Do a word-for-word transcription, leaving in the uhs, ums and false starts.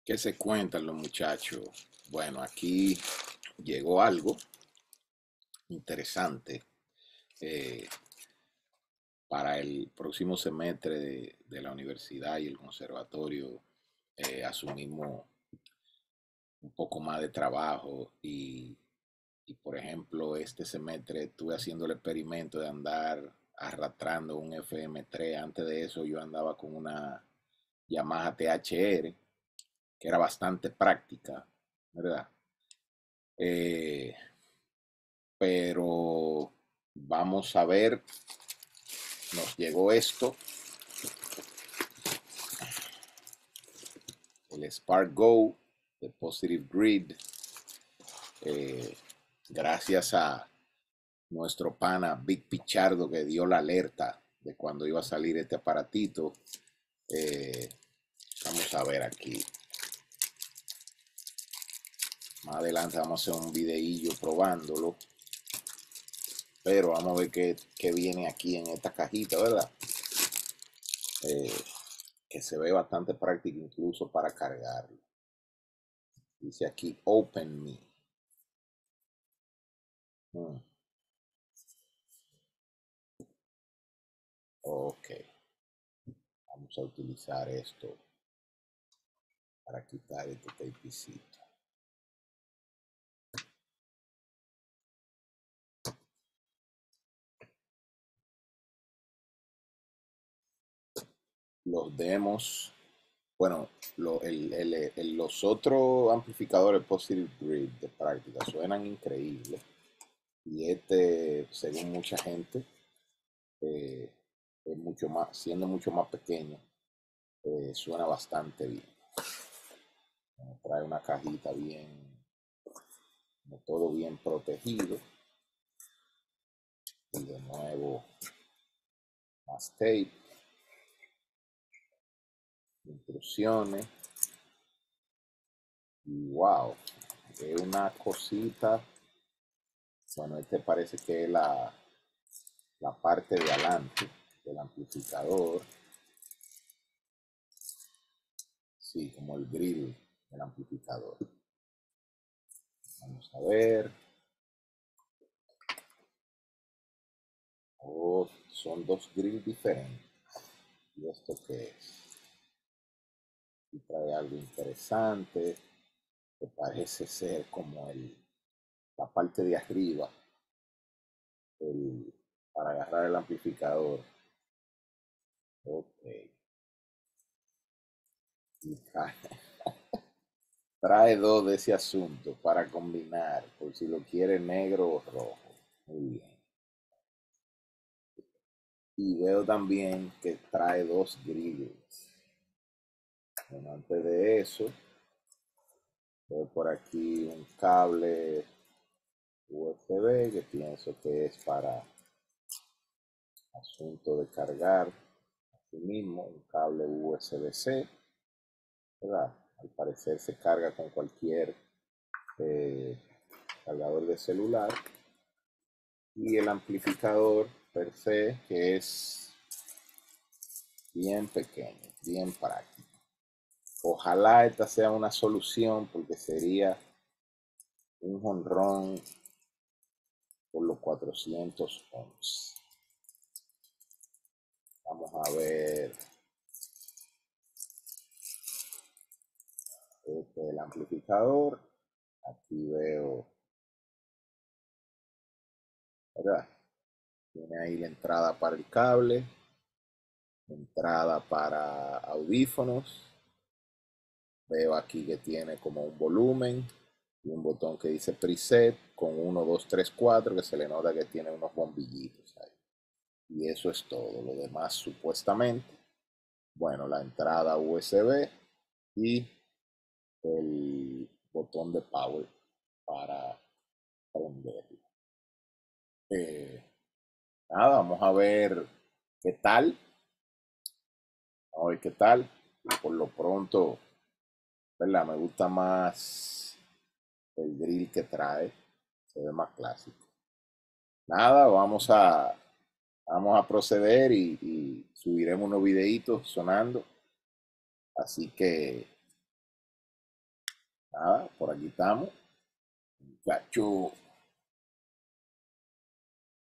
¿Qué se cuentan los muchachos? Bueno, aquí llegó algo interesante eh, para el próximo semestre de, de la universidad y el conservatorio. Eh, asumimos un poco más de trabajo y, y, por ejemplo, este semestre estuve haciendo el experimento de andar arrastrando un F M tres. Antes de eso yo andaba con una Yamaha T H R que era bastante práctica, ¿verdad? Eh, pero vamos a ver, nos llegó esto, el Spark Go de Positive Grid, eh, gracias a nuestro pana Big Pichardo que dio la alerta de cuando iba a salir este aparatito. Eh, vamos a ver aquí. Más adelante vamos a hacer un videillo probándolo. Pero vamos a ver qué, qué viene aquí en esta cajita, ¿verdad? Eh, que se ve bastante práctico incluso para cargarlo. Dice aquí, Open Me. Hmm, ok, vamos a utilizar esto para quitar este tapecito. Los demos, bueno, lo, el, el, el, los otros amplificadores Positive Grid de práctica suenan increíbles. Y este, según mucha gente, eh, es mucho más, siendo mucho más pequeño, eh, suena bastante bien. Eh, trae una cajita bien, todo bien protegido. Y de nuevo, más tape, intrusiones. Y wow, es una cosita. Bueno, este parece que es la, la parte de adelante del amplificador. Sí, como el grill del amplificador. Vamos a ver. Oh, son dos grills diferentes. ¿Y esto qué es? Y trae algo interesante que parece ser como el, la parte de arriba el, para agarrar el amplificador. Ok. Y trae, trae dos de ese asunto para combinar, por si lo quiere negro o rojo. Muy bien. Y veo también que trae dos grills. Bueno, antes de eso, veo por aquí un cable U S B que pienso que es para asunto de cargar aquí mismo, un cable U S B-C, ¿verdad? Al parecer se carga con cualquier eh, cargador de celular. Y el amplificador per se, que es bien pequeño, bien práctico. Ojalá esta sea una solución porque sería un jonrón por los cuatrocientos ohms. Vamos a ver este, el amplificador. Aquí veo, ¿verdad? Tiene ahí la entrada para el cable, entrada para audífonos. Veo aquí que tiene como un volumen y un botón que dice preset con uno, dos, tres, cuatro, que se le nota que tiene unos bombillitos ahí. Y eso es todo. Lo demás supuestamente, bueno, la entrada U S B y el botón de power para prenderlo. Eh, nada, vamos a ver qué tal. Vamos a ver qué tal. Y por lo pronto, ¿verdad? Me gusta más el grill que trae. Se ve más clásico. Nada, vamos a, vamos a proceder y, y subiremos unos videitos sonando. Así que nada, por aquí estamos. Muchacho.